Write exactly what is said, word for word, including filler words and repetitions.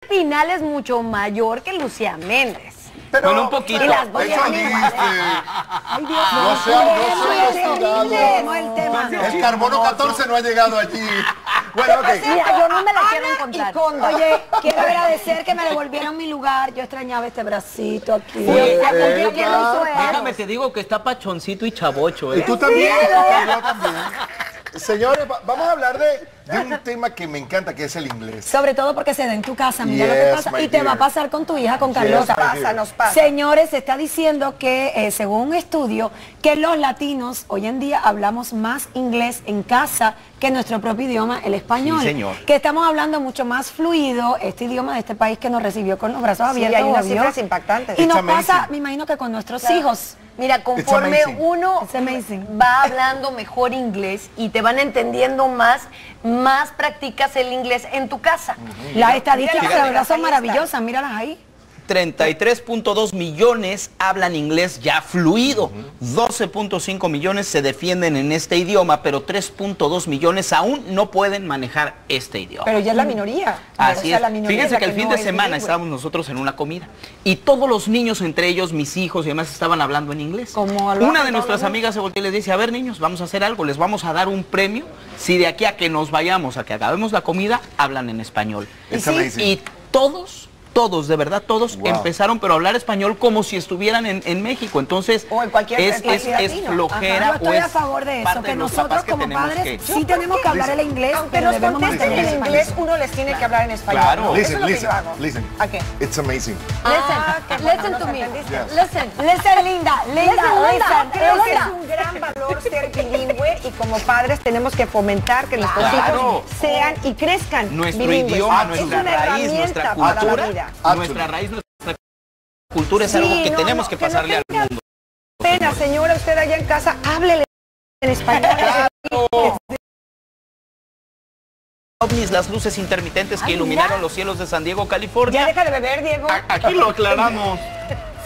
Pinal es mucho mayor que Lucía Méndez. Pero, bueno, un poquito. Y las voy Eso a dijiste. Ay, Dios mío. No sea, no sea No descuidado. el tema. El carbono catorce no ha llegado allí. Bueno, ok. Mira, yo no me la quiero encontrar. Oye, quiero agradecer que me devolvieron mi lugar. Yo extrañaba este bracito aquí. Pues, ¿A quién- eh, quién lo hizo eso? Déjame te digo que está pachoncito y chavocho, ¿eh? Y tú también. Yo también. Señores, va- vamos a hablar de, de un tema que me encanta, que es el inglés. Sobre todo porque se da en tu casa, mira lo que Yes, pasa. my Y te va a dear. pasar con tu hija, con Carlota. Yes, my dear. Nos pasa. Señores, se está diciendo que, eh, según un estudio, que los latinos hoy en día hablamos más inglés en casa que nuestro propio idioma, el español. Sí, señor. Que estamos hablando mucho más fluido, este idioma de este país que nos recibió con los brazos Sí, abiertos. hay unas obvio. cifras impactantes. Y It's nos pasa, amazing. me imagino que con nuestros Claro. hijos. Mira, conforme amazing. uno It's amazing. va hablando mejor inglés y te van entendiendo más, más practicas el inglés en tu casa. Las estadísticas, Fíjate, la verdad, son ahí está. maravillosas, míralas ahí. treinta y tres punto dos millones hablan inglés ya fluido. doce punto cinco millones se defienden en este idioma, pero tres punto dos millones aún no pueden manejar este idioma. Pero ya es la minoría. Así O sea, es. la minoría Fíjense es la que el fin no de es semana bilingüe. estábamos nosotros en una comida y todos los niños, entre ellos mis hijos y demás, estaban hablando en inglés. Como lo Una hacen de nuestras todos, ¿no? amigas se voltea y les dice, a ver niños, vamos a hacer algo, les vamos a dar un premio si de aquí a que nos vayamos, a que acabemos la comida, hablan en español. It's Sí, amazing. y todos... Todos, de verdad, todos Wow. empezaron, pero a hablar español como si estuvieran en, en México. Entonces, O en cualquier es, país es, es latino. flojera. Yo o estoy es a favor de eso, parte que de los nosotros papás que como tenemos padres que- sí tenemos que hablar el inglés, Aunque pero nos debemos contesten mantener en el inglés, español. uno les tiene que hablar en español. Claro. ¿no? Eso Listen, es lo que listen, yo hago. listen. ¿A qué? It's amazing. Listen, qué listen bueno, to nos me. entendiste. Yes. Listen, Listen, linda, linda, listen, Creo que es listen. un gran valor ser bilingüe y como padres tenemos que fomentar que nuestros Claro. hijos sean y crezcan Nuestro bilingües. idioma, Es nuestra una raíz, herramienta nuestra para la cultura, vida. nuestra raíz, nuestra cultura es Sí, algo que no, tenemos no, que que no pasarle al tenga mundo. Pena, señora, usted allá en casa, háblele en español. OVNIs, las luces intermitentes que Ay, iluminaron mira. los cielos de San Diego, Ya California. deja de beber, Diego. A- Aquí lo aclaramos.